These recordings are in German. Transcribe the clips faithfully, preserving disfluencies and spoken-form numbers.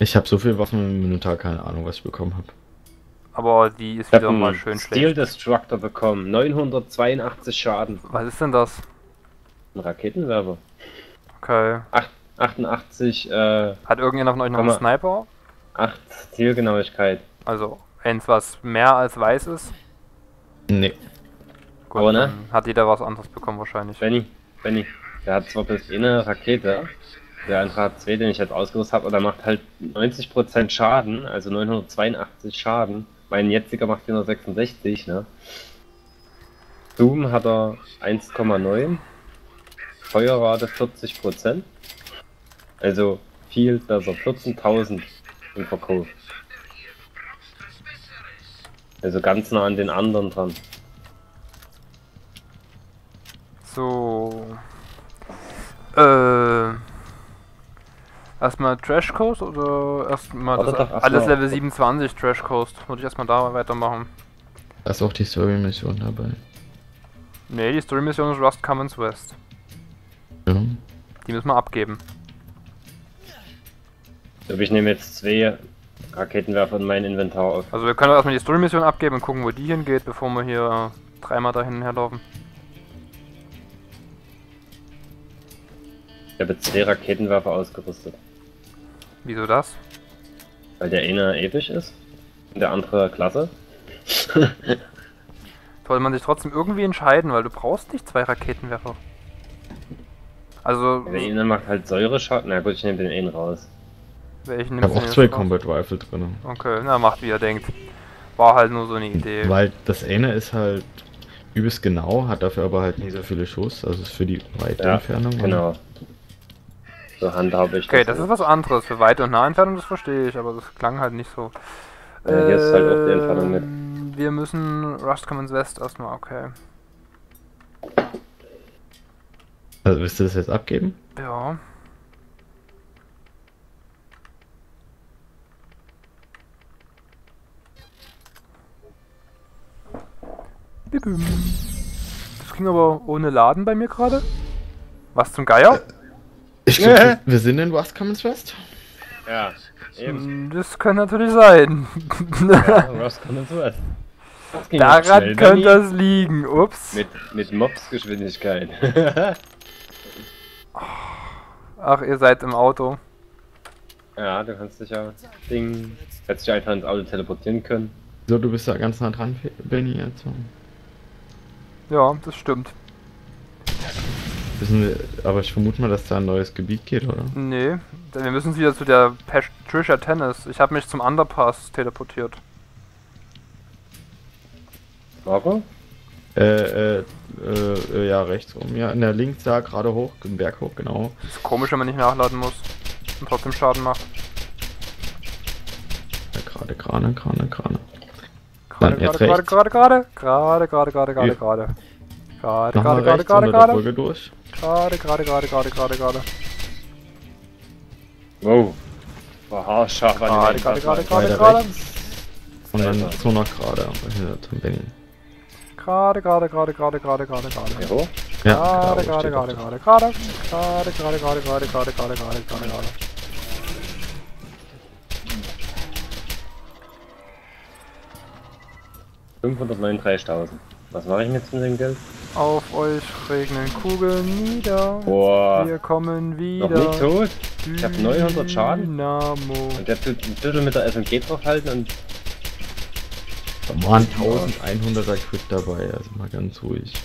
Ich habe so viel Waffen im Minotaur, keine Ahnung, was ich bekommen habe. Aber die ist Ich hab wieder mal einen schön Steel schlecht. Destructor bekommen. neunhundertzweiundachtzig Schaden. Was ist denn das? Ein Raketenwerfer. Okay. Ach, achtundachtzig, äh, Hat irgendjemand von euch noch einen Komm mal. Sniper? acht Zielgenauigkeit. Also, eins, was mehr als weiß ist? Nee. Gut, Aber ne? dann hat jeder was anderes bekommen wahrscheinlich. Benny, Benny, der hat zwar bloß eine Rakete, der andere hat zwei, den ich jetzt ausgerüstet habe, aber der macht halt neunzig Prozent Schaden, also neunhundertzweiundachtzig Schaden. Mein jetziger macht vierhundertsechsundsechzig, ne? Zoom hat er eins Komma neun, Feuerrate vierzig Prozent, also viel besser, vierzehntausend im Verkauf. Also ganz nah an den anderen dran. So. Äh. Erstmal Trash Coast oder erstmal Warte das doch, erst alles mal- Level siebenundzwanzig Trash Coast? Würde ich erstmal da weitermachen. Da ist auch die Story-Mission dabei. Ne, die Story-Mission ist Rust Commons West. Ja. Die müssen wir abgeben. Aber ich nehme jetzt zwei Raketenwerfer in mein Inventar auf. Also wir können doch erstmal die Story-Mission abgeben und gucken, wo die hingeht, bevor wir hier äh, dreimal da hin und her laufen. Ich habe jetzt zwei Raketenwerfer ausgerüstet. Wieso das? Weil der eine ewig ist und der andere klasse. Sollte man sich trotzdem irgendwie entscheiden, weil du brauchst nicht zwei Raketenwerfer. Also, Der eine macht halt Säureschaden. Na gut, ich nehme den einen raus. welchen Ich nimmst habe du auch jetzt zwei raus? Combat Rifle drin. Okay, na macht wie er denkt. War halt nur so eine Idee. Weil das eine ist halt übelst genau, hat dafür aber halt nie so viele Schuss, also ist für die weite Ja, Entfernung. genau. So handhabe ich Okay, das das. ist was anderes. Für weite und nahe Entfernung, das verstehe ich, aber das klang halt nicht so. Ja, hier ist halt auch die Entfernung mit. Ähm, Wir müssen Rust Commons West erstmal, okay. Also willst du das jetzt abgeben? Ja. Bibim. Das ging aber ohne Laden bei mir gerade. Was zum Geier? Ich glaub, glaube, wir sind in Rust Commons West. Ja, eben. Hm, Das kann natürlich sein. Ja, Ross Commons West. Das ging auch Daran schnell, könnte Benny. das liegen. Ups. Mit, mit Mobs-Geschwindigkeit. Ach, ihr seid im Auto. Ja, du kannst dich ja Ding. Hättest dich einfach ins Auto teleportieren können. So, du bist da ganz nah dran, Benny, jetzt. Ja, das stimmt. Wissen wir, aber ich vermute mal, dass da ein neues Gebiet geht, oder? Nee, denn wir müssen wieder zu der Patricia Tennis. Ich habe mich zum Underpass teleportiert. Warum? Äh, äh, äh, äh, ja, rechts rum. Ja, in der links da, gerade hoch, den Berg hoch, genau. Ist komisch, wenn man nicht nachladen muss und trotzdem Schaden macht. Ja, gerade, gerade, gerade, gerade. Gerade, Dann jetzt gerade, rechts. gerade, gerade, gerade, gerade, gerade, gerade, Ja. gerade. Gerade, Nochmal gerade, gerade, rechts gerade, unter der gerade. Brücke durch. Gerade, gerade, gerade, gerade, gerade, gerade. Wow. War haarscharf an Gerade, den gerade, gerade, gerade, Weiter gerade. rechts. Und dann so noch gerade, hinter zum Benny. Gerade, gerade, gerade, gerade, gerade, gerade, gerade. Hier hoch? Ja, Gerade, genau, gerade, steht gerade, auch gerade, gerade. Gerade, gerade, gerade, gerade, gerade, gerade, gerade, gerade, gerade. fünfhundertneununddreißigtausend. Was mache ich mit dem Geld? Auf euch regnen Kugeln nieder. Boah. Wir kommen wieder. Noch nicht tot? Ich hab neunhundert Schaden. Dynamo. Und der tut ein bisschen mit der S M G draufhalten und Da waren eintausendeinhunderter Crit dabei, also mal ganz ruhig.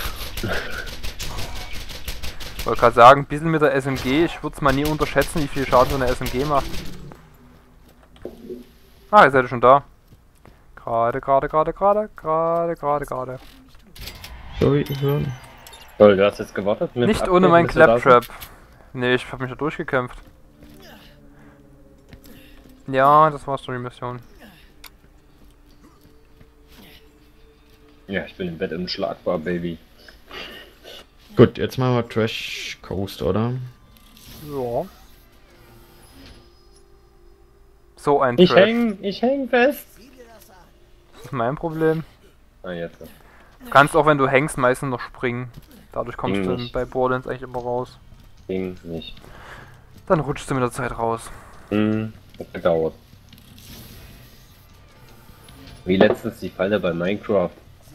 Ich wollte gerade sagen, ein bisschen mit der S M G, ich würde es mal nie unterschätzen, wie viel Schaden so eine S M G macht. Ah, ihr seid schon da. Gerade, gerade, gerade, gerade, gerade, gerade, gerade. Sorry, hören. Toll, du hast jetzt gewartet mit Nicht Abgeben, ohne mein bis wir da sind? Claptrap. Nee, ich habe mich da durchgekämpft. Ja, das war Story-Mission. Ja, ich bin im Bett unschlagbar, Baby. Gut, jetzt machen wir Trash Coast, oder? Ja. So ein Ich Trash. häng, ich häng fest. Das ist mein Problem. Ah, jetzt. Du kannst auch, wenn du hängst, meistens noch springen. Dadurch kommst Ging du nicht. bei Borderlands eigentlich immer raus. Ging nicht. Dann rutschst du mit der Zeit raus. Hm, Hat gedauert. Wie letztens die Falle bei Minecraft.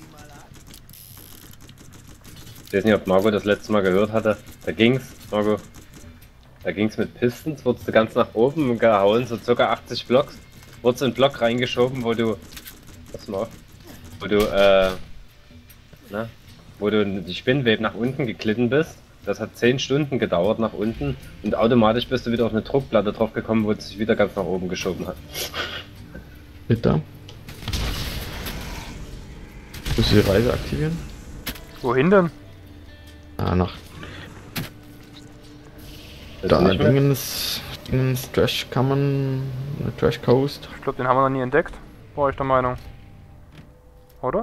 Ich weiß nicht, ob Marco das letzte Mal gehört hatte. Da ging's, Marco. Da ging's mit Pistons, wurdest du ganz nach oben gehauen, so circa achtzig Blocks. Wurdest du in einen Block reingeschoben, wo du. Pass mal auf. Wo du, äh. Na? Wo du die Spinnweb nach unten geglitten bist. Das hat zehn Stunden gedauert nach unten. Und automatisch bist du wieder auf eine Druckplatte drauf gekommen, wo es sich wieder ganz nach oben geschoben hat. Bitte. Musst du die Reise aktivieren? Wohin denn? Ah, nach. Das Da, nicht mehr? Dingens. Dingens, Trash kann man. Trash Coast. Ich glaube, den haben wir noch nie entdeckt. War ich der Meinung. Oder?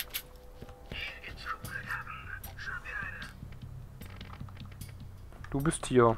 Du bist hier.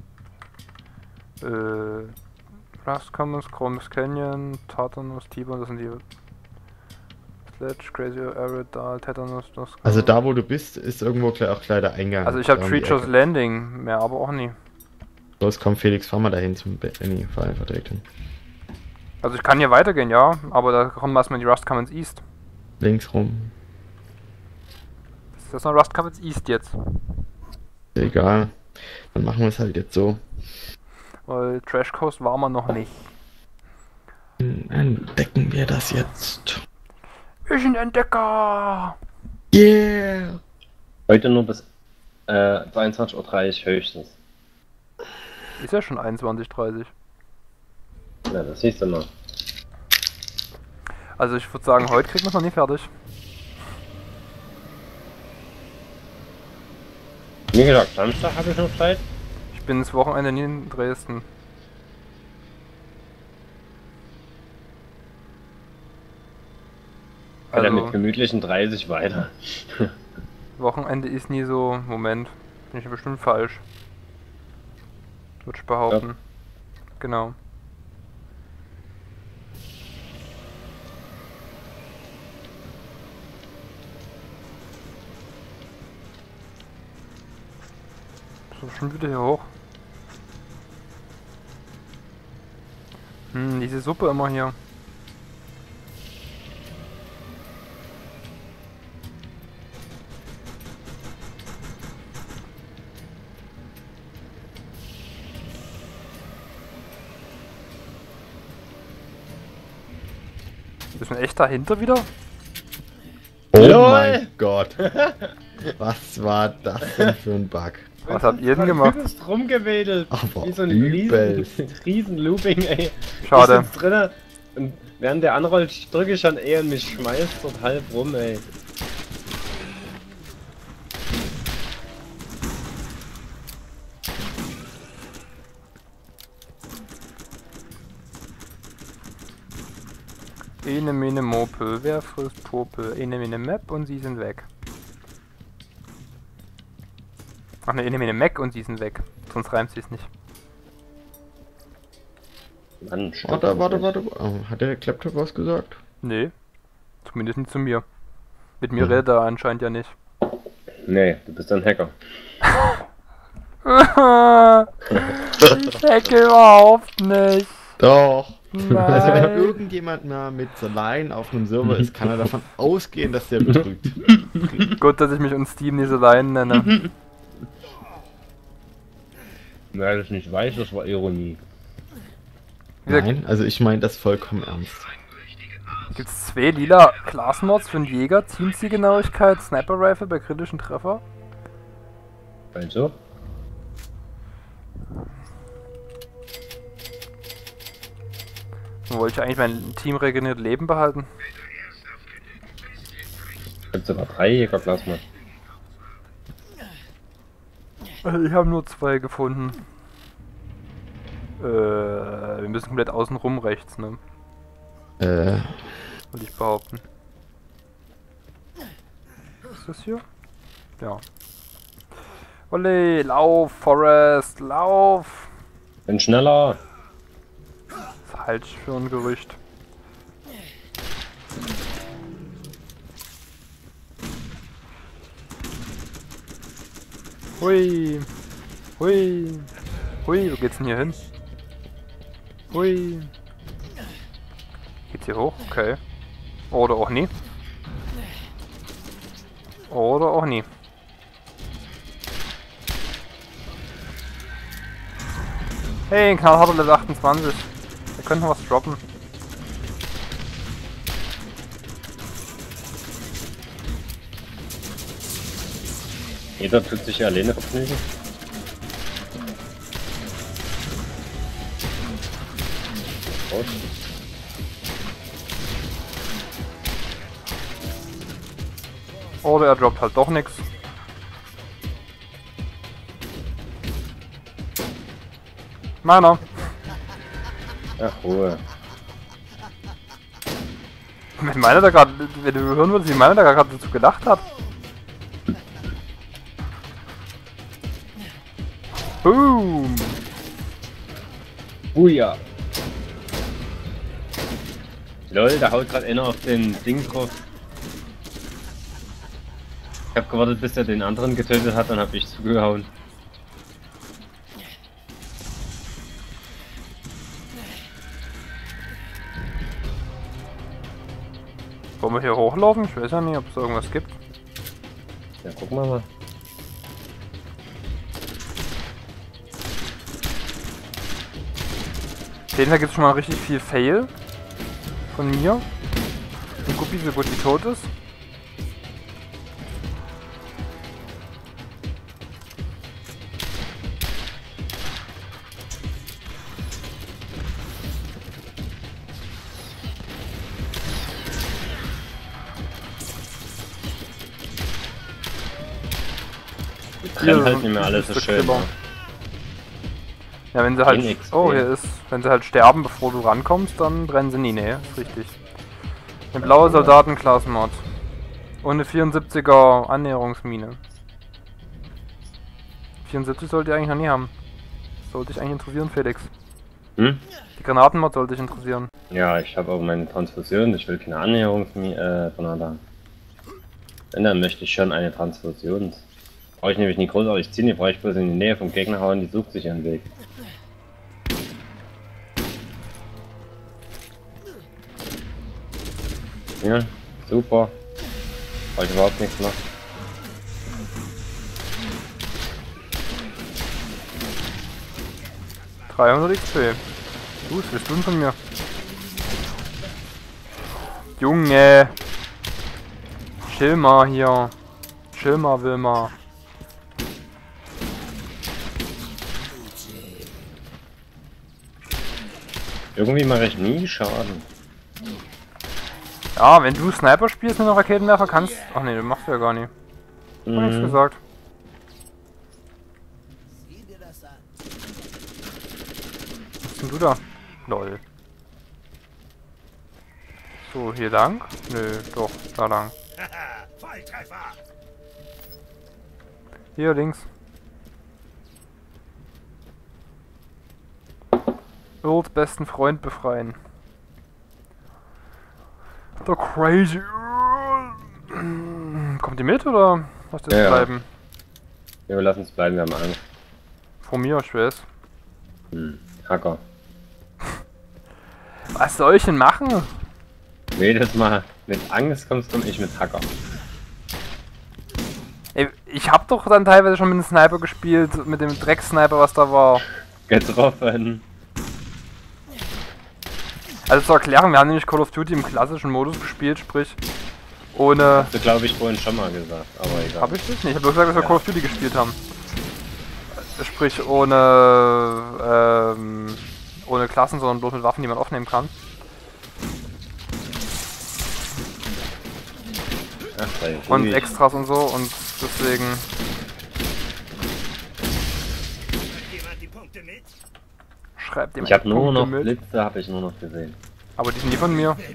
Äh. Rust Commons, Chromus Canyon, Tartanus, T-Bone, das sind die. Sledge, Crazy Arid, Dahl, Tetanus, das. Also da wo du bist, ist irgendwo gleich auch gleich der Eingang. Also ich habe Da um die Treacher's Ecke. Landing, mehr aber auch nie. Los, komm Felix, fahr mal dahin zum Benny, fahr einfach direkt hin. Also ich kann hier weitergehen, ja, aber da kommen wir erstmal in die Rust Commons East. Links rum. Ist das noch Rust Commons East jetzt? Egal. Dann machen wir es halt jetzt so. Weil Trash Coast war man noch nicht. Dann entdecken wir das jetzt. Ich ein Entdecker! Yeah! Heute nur bis äh, zweiundzwanzig Uhr dreißig höchstens. Ist ja schon einundzwanzig Uhr dreißig. Ja, das siehst du mal. Also ich würde sagen, heute kriegen wir es noch nie fertig. Wie gesagt, Samstag habe ich noch Zeit. Ich bin das Wochenende nie in Dresden. Also, Also mit gemütlichen dreißig weiter. Wochenende ist nie so. Moment. Bin ich bestimmt falsch. Würde ich behaupten. Ja. Genau. So, schon wieder hier hoch. Hm, diese Suppe immer hier. Ist ein echt dahinter wieder? Oh Lol. mein Gott! Was war das denn für ein Bug? Was habt ihr denn gemacht? Du bist rumgewedelt. Aber Wie so ein übelst. riesen, riesen Looping, ey. Schade. Ich sitz drinne und während der anrollt, drücke ich schon eher und mich schmeißt dort halb rum, ey. Ene mene Mopel, wer frisst Popel? Ene mene Map und sie sind weg. Ach ne, ene mene Mac und sie sind weg. Sonst reimt sie es nicht. Mann, stimmt Warte, das warte, nicht. warte. Oh, hat der Kleptop was gesagt? Nee. Zumindest nicht zu mir. Mit mir Mhm. redet er anscheinend ja nicht. Nee, du bist ein Hacker. Ich hacke überhaupt nicht. Doch. Also wenn Nein. irgendjemand mal mit Line auf einem Server ist, kann er davon ausgehen, dass der betrügt. Gut, dass ich mich und Steam nicht so Leinen nenne. Wer das nicht weiß, das war Ironie. Wie gesagt, Nein, also ich meine das vollkommen ernst. gibt es zwei lila Class-Mods für den Jäger, Teamzielgenauigkeit, Sniper Rifle bei kritischen Treffer? Also? Dann wollte ich eigentlich mein Team regeneriert Leben behalten. Gibt's sogar drei Jägerplasma. Also ich habe nur zwei gefunden. Äh, wir müssen komplett außen rum rechts, ne? Äh, Würde ich behaupten. Ist das hier? Ja. Olé, lauf, Forest, lauf! Bin schneller! Das halte ich für ein Gerücht. Hui! Hui! Hui, wo geht's denn hier hin? Hui. Geht's hier hoch? Okay. Oder auch nie. Oder auch nie. Hey, ein knallharter Level achtundzwanzig. Wir könnten was droppen. Jeder tut sich ja alleine vergnügen. Raus. Oder er droppt halt doch nichts. Meiner. Ach, Ruhe. Wenn meiner da gerade, wenn du hören würdest, wie meiner da gerade dazu gelacht hat. Boom! Buja! Lol, da haut gerade einer auf den Ding drauf. Ich hab gewartet, bis er den anderen getötet hat, dann hab ich zugehauen. Wollen wir hier hochlaufen? Ich weiß ja nicht, ob es irgendwas gibt. Ja, gucken wir mal. Auf jeden Fall gibt es schon mal richtig viel Fail. Von mir. Und Guppi, so gut wie tot ist. Brennt halt nicht mehr alles so schön. Ne? Ja, wenn sie halt. X P. Oh, hier ist. Wenn sie halt sterben, bevor du rankommst, dann brennen sie nie. Nee, ist richtig. Eine blaue Soldatenklassenmod. Und eine vierundsiebziger Annäherungsmine. vierundsiebzig sollte ich eigentlich noch nie haben. Sollte dich eigentlich interessieren, Felix. Hm? Die Granatenmod sollte dich interessieren. Ja, ich habe auch meine Transfusion. Ich will keine Annäherungsgranate äh, haben. Wenn, dann möchte ich schon eine Transfusion. Brauche ich nämlich nicht großartig ziehen, die brauche ich bloß in die Nähe vom Gegner hauen, die sucht sich ihren Weg. Ja, super. Brauche ich überhaupt nichts mehr. dreihundert X P. Du, was willst du denn von mir? Junge! Chill mal hier. Chill mal, Wilma. Irgendwie mache ich nie Schaden. Ja, wenn du Sniper spielst mit einem Raketenwerfer kannst... Ach nee, das machst du ja gar nicht. Hab Mhm. nichts gesagt. Was bist denn du da? Lol. So, hier lang? Nö, doch, da lang. Hier links. Earls besten Freund befreien. Der Crazy Earl. Kommt ihr mit oder was jetzt Ja, ja. bleiben? Ja, wir lassen es bleiben, wir haben Angst. Von mir, ich weiß. Hm. Hacker. Was soll ich denn machen? Jedes Mal mit Angst kommst du und ich mit Hacker. Ey, ich hab doch dann teilweise schon mit dem Sniper gespielt, mit dem Drecksniper, was da war. Getroffen. Also zur Erklärung, wir haben nämlich Call of Duty im klassischen Modus gespielt, sprich ohne... Hast du, glaube ich, vorhin schon mal gesagt, aber egal. Hab ich das nicht? Ich hab nur gesagt, dass wir Ja. Call of Duty gespielt haben. Sprich ohne... Ähm, ohne Klassen, sondern bloß mit Waffen, die man aufnehmen kann. Ach, sei Und ruhig. Extras und so und deswegen... Schreibt jemand Ich habe nur Punkte noch mit. Blitze, habe ich nur noch gesehen. Aber die sind nie von mir.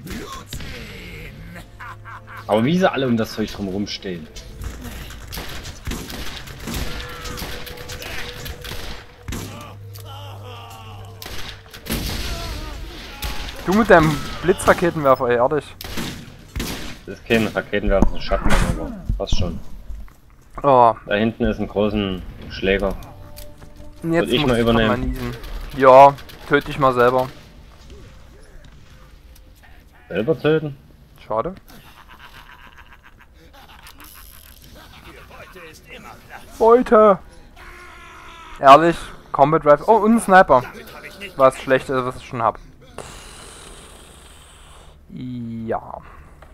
Aber wie sie alle um das Zeug drumherum stehen. Du mit deinem Blitzraketenwerfer, ey, ehrlich. Das ist kein Raketenwerfer, das ist ein Schatten, aber passt schon. Oh, Da hinten ist ein großen Schläger. und jetzt Soll ich muss mal ich grad übernehmen? mal niesen. Ja, töte dich mal selber. Selber töten? Schade. Beute! Ehrlich, Combat Drive. Oh, und ein Sniper. Was schlecht ist, was ich schon hab. Ja.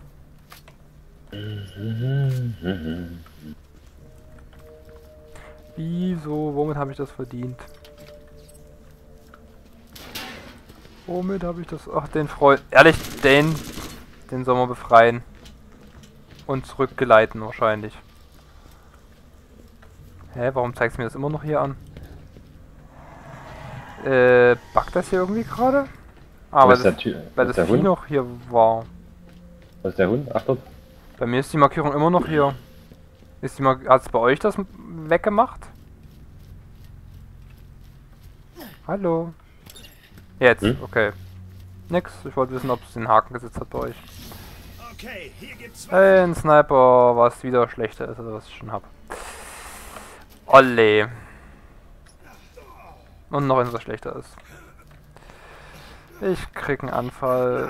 Wieso? Womit habe ich das verdient? Womit habe ich das... Ach, den Freund... Ehrlich, den... Den sollen wir befreien. Und zurückgeleiten wahrscheinlich. Hä, warum zeigst du mir das immer noch hier an? Äh, buggt das hier irgendwie gerade? Ah, weil das, weil das Vieh noch hier war. Was ist der Hund? Ach dort. Bei mir ist die Markierung immer noch hier. Ist die Mar Hat's bei euch das weggemacht? Hallo? Jetzt, hm? Okay. Nix, ich wollte wissen, ob es den Haken gesetzt hat bei euch. Okay, hier gibt's hey, ein Sniper, was wieder schlechter ist, als was ich schon hab. Olle. Und noch eins, was schlechter ist. Ich krieg einen Anfall.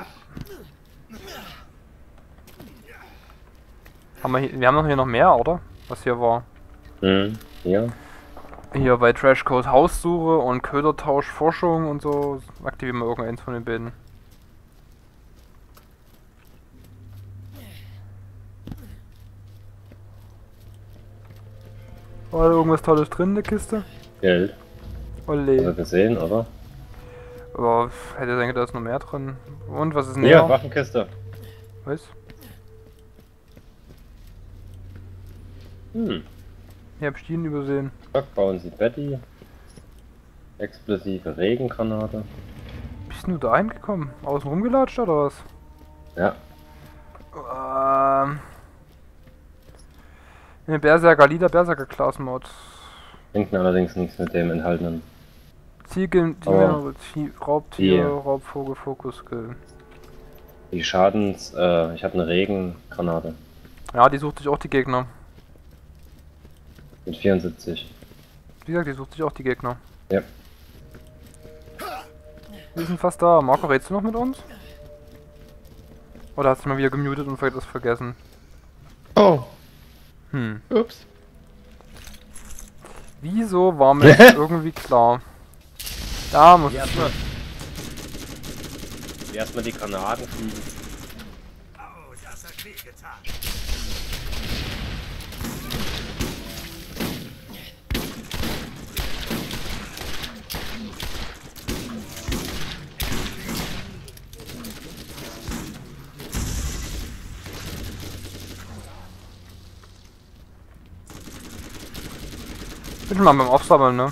Haben wir, hier, wir haben noch hier noch mehr, oder? Was hier war. Mhm, ja. Hier bei Trashcode Haussuche und Ködertausch Forschung und so. Aktivieren wir irgendeins von den beiden. War da irgendwas Tolles drin in der Kiste? Geld. Olle. Hast du gesehen, oder? Aber hätte ich denke, da ist noch mehr drin. Und was ist denn Ja, hier? Waffenkiste. Was? Hm. Ich hab Stielen übersehen. Zack, bauen Sie Betty. Explosive Regengranate. Bist du da hingekommen? Außen rumgelatscht oder was? Ja. Ähm. Eine Berserker, Lieder Berserker Class Mod. Hinten allerdings nichts mit dem enthaltenen. Ziegel, Oh. Raubtier, Die- Raubvogel, Fokus Skill. Die Schadens, äh, ich habe eine Regengranate Ja, die sucht sich auch die Gegner. mit vierundsiebzig. Wie gesagt, die sucht sich auch die Gegner. Ja. Wir sind fast da. Marco, redest du noch mit uns? Oder hast du mal wieder gemutet und das vergessen? Oh, Hm. ups. Wieso war mir das irgendwie klar? Da muss ich... Erstmal. Erstmal die Granaten fliegen. Oh, das hat wehgetan. Bin schon mal beim Aufsammeln, ne?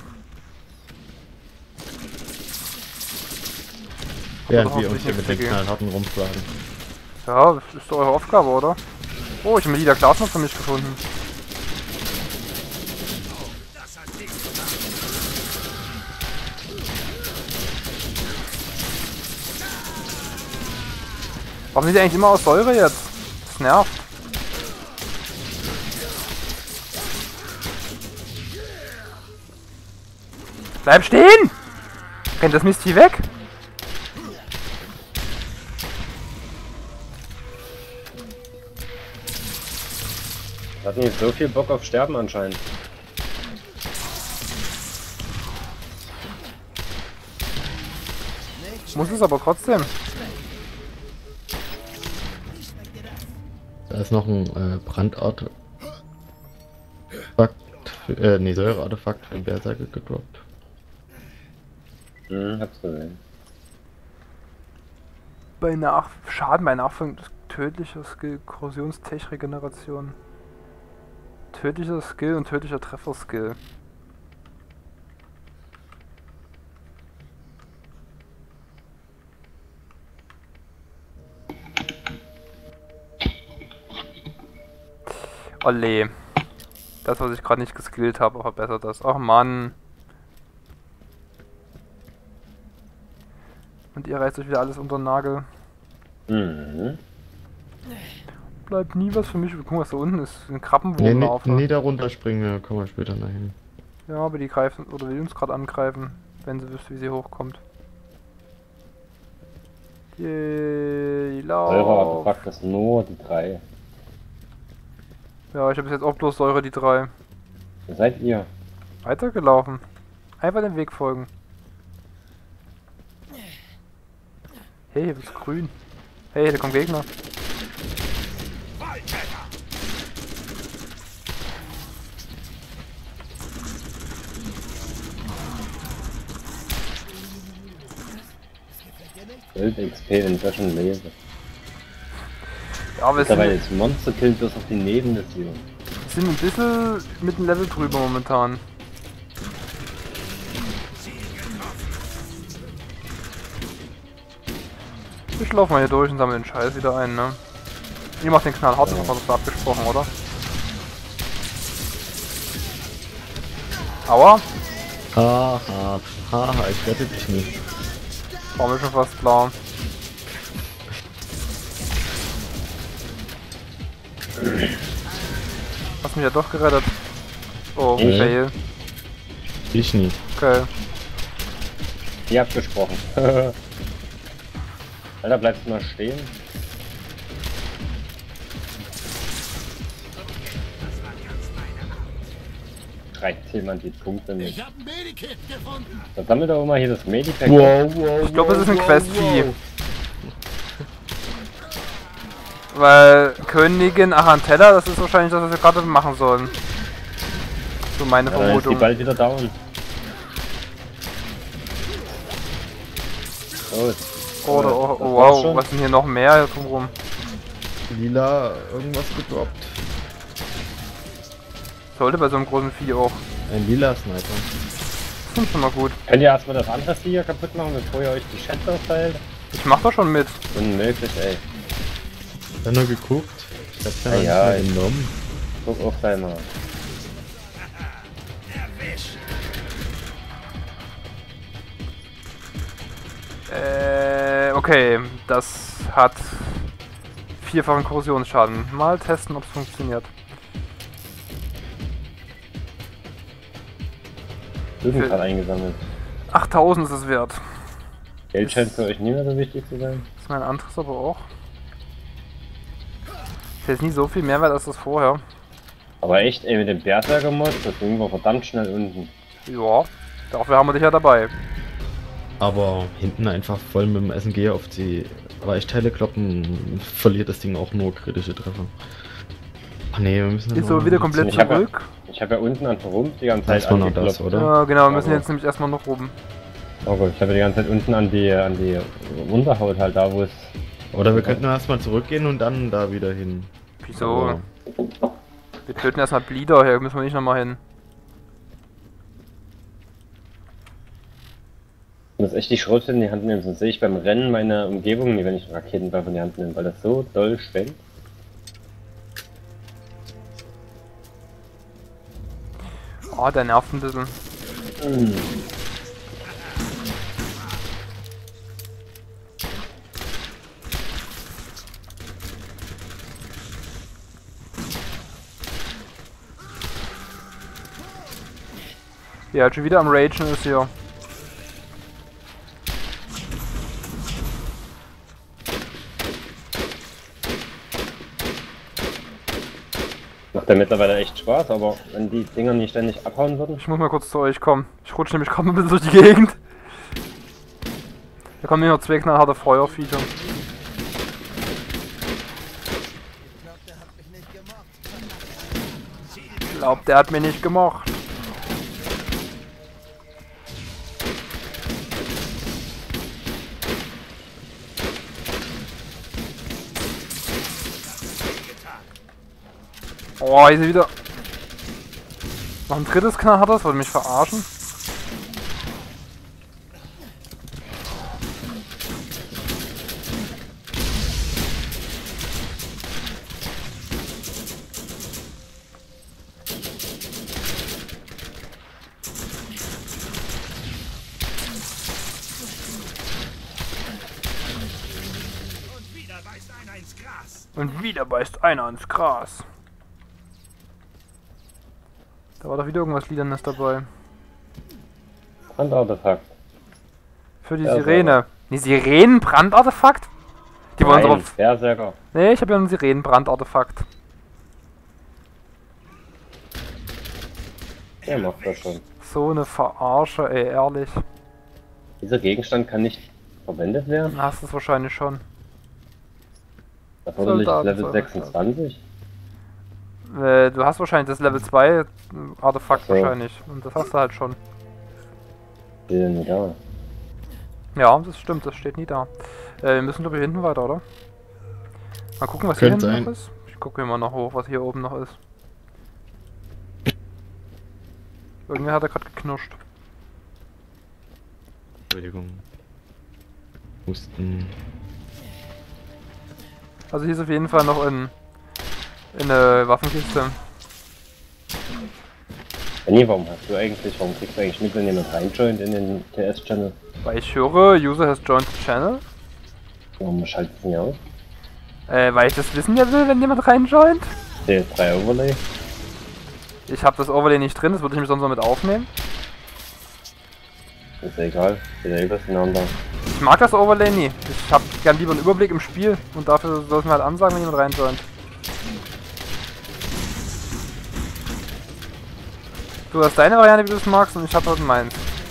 Während doch wir uns hier nicht mit den gehen. knallharten rumschlagen. Ja, das ist doch eure Aufgabe, oder? Oh, ich habe Lieder Glas noch für mich gefunden. Das hat wehgetan. Warum sieht die eigentlich immer aus Säure jetzt? Das nervt. Bleib stehen! Rennt das Mistvieh weg? Hat nicht so viel Bock auf Sterben anscheinend. Muss es aber trotzdem. Da ist noch ein äh, Brandartefakt, für- äh, nee, Säureartefakt für den Berserker gedroppt. Hm, hab's gesehen. Bei Nach Schaden bei Nachfolgung tödlicher Skill, Korrosionstech-Regeneration. Tödlicher Skill und tödlicher Treffer-Skill. Olle. Das, was ich gerade nicht geskillt habe, verbessert das. Ach Mann. Und ihr reißt euch wieder alles unter den Nagel. Mhm. Bleibt nie was für mich. Guck mal, was da unten ist. Ein Nee, nee, Krabbenwurmlarve. nee, da runterspringen, da kommen wir später dahin. Ja, aber die greifen oder will uns gerade angreifen, wenn sie wüsste, wie sie hochkommt. Die Eure Lauf. Artefakt ist nur die drei. Ja, ich habe bis jetzt auch bloß Säure, die drei. Wo seid ihr? Weitergelaufen. Einfach dem Weg folgen. Hey, hier ist grün. Hey, da kommen Gegner. Wild X P, wenn ich das schon lese. Ja, wir Mittlerweile sind, ist Monster killt bloß auf die Nebenmission. sind ein bisschen mit dem Level drüber momentan. Ich laufe mal hier durch und sammle den Scheiß wieder ein, ne? Ihr macht den knallhart, das haben wir doch abgesprochen, oder? Aua, Haha, haha, ich rette dich nicht. war mir schon fast klar. Hast mich ja doch gerettet. Oh, Mhm. fail. Ich nicht. Okay. Wie abgesprochen. Alter, bleibst du mal stehen? Reicht jemand die Punkte nicht? Ich hab ein Medikit gefunden. Dann sammelt doch mal hier das Medipack. Wow, wow, Ich glaube, es ist ein wow, Quest-Vieh. wow. Weil Königin Arantella, das ist wahrscheinlich das, was wir gerade machen sollen. So meine Ja, dann ist die Vermutung. bald wieder down. Gut. Oder, Äh, oh, das oh, war's wow, schon. was ist denn hier noch mehr hier drumrum? Lila irgendwas gedroppt. Sollte bei so einem großen Vieh auch. Ein lila Sniper. Das ist schon mal gut. Könnt ihr erstmal das andere Vieh hier kaputt machen, bevor ihr euch die Schätze aufteilt? Ich mach doch schon mit. Unmöglich, ey. Ich hab nur geguckt. Ich hab's ja, Ja, nicht ja, mehr ich- genommen. Guck auf dein mal. Äh, okay. Das hat vierfachen Korrosionsschaden. Mal testen, ob es funktioniert. Lügen Für- gerade eingesammelt. achttausend ist es wert. Geld scheint für euch nie mehr so wichtig zu sein. Das ist mein anderes aber auch. Ist jetzt nie so viel mehr wert als das vorher. Aber echt, ey, mit dem Berserker-Mod, das Ding war verdammt schnell unten. Ja, dafür haben wir dich ja dabei. Aber hinten einfach voll mit dem S M G auf die Weichteile kloppen, verliert das Ding auch nur kritische Treffer. Ach nee, wir müssen Ist so wieder komplett Ich hab ja- zurück. Ich habe ja unten an Rumpf die ganze Zeit Das war noch das, angeklopft. oder? Ja, genau, wir müssen Aber- jetzt nämlich erstmal noch oben. Oh Gott, ich habe ja die ganze Zeit unten an die an die Unterhaut halt da, wo es. Oder wir könnten erstmal zurückgehen und dann da wieder hin. Wieso? Aber Wir töten erstmal Bleeder, hier müssen wir nicht nochmal hin. Ich muss echt die Schrotflinte in die Hand nehmen, sonst sehe ich beim Rennen meine Umgebung nie, wenn ich einen Raketenwerfer in die Hand nehme, weil das so doll schwenkt. Oh, der nervt ein bisschen. Ja, schon wieder am Ragen ist hier. Macht ja mittlerweile echt Spaß, aber wenn die Dinger nicht ständig abhauen würden. Ich muss mal kurz zu euch kommen. Ich rutsche nämlich gerade ein bisschen durch die Gegend. Da kommen hier noch zwei knallharte Feuerviecher. Ich glaub, der hat mich nicht gemocht. Oh, hier ist er wieder. Noch ein drittes knallhartes, wollte mich verarschen. Und wieder beißt einer ins Gras. Und wieder beißt einer ins Gras. Da war doch wieder irgendwas Liedernes dabei. Handartefakt. Für die Ja, Sirene. Ne, Sirenenbrand-Artefakt? Die wollen Nein, drauf. Berserker. Ne, ich habe ja ein Sirenenbrand-Artefakt. Der macht das schon. So eine Verarsche, ey, ehrlich. Dieser Gegenstand kann nicht verwendet werden? Hast du es wahrscheinlich schon. Erforderlich Soldaten- Level sechsundzwanzig? Äh, du hast wahrscheinlich das Level zwei Artefakt Ach so. wahrscheinlich. Und das hast du halt schon. Steht nicht da. Ja, das stimmt, das steht nie da. Äh, wir müssen glaube ich hinten weiter, oder? Mal gucken, was Könnte hier hinten sein. noch ist. Ich gucke immer noch hoch, was hier oben noch ist. Irgendwer hat da gerade geknirscht. Entschuldigung. Husten. Also hier ist auf jeden Fall noch in, in eine Waffenkiste. Benny, warum hast du eigentlich, warum kriegst du eigentlich mit, wenn jemand reinjoint in den T S-Channel? Weil ich höre, User has joined the channel. Warum schaltet es nicht aus? Äh, weil ich das wissen ja will, wenn jemand reinjoint. D S drei Overlay? Ich habe das Overlay nicht drin, das würde ich mich sonst noch mit aufnehmen. Ist ja egal, steht ja übers Namen da. Ich mag das Overlay nie. Ich habe gern lieber einen Überblick im Spiel und dafür soll es mir halt ansagen, wenn jemand reinjoint. Du hast deine Variante, wie du es magst, und ich habe halt meins.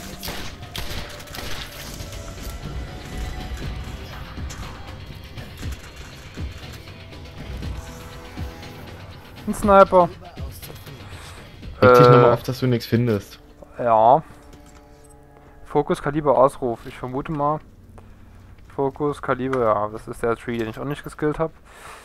Ein Sniper. Reg dich Äh, nochmal auf, dass du nichts findest. Ja. Fokus, Kaliber, Ausruf. Ich vermute mal. Fokus, Kaliber, ja, das ist der Tree, den ich auch nicht geskillt habe.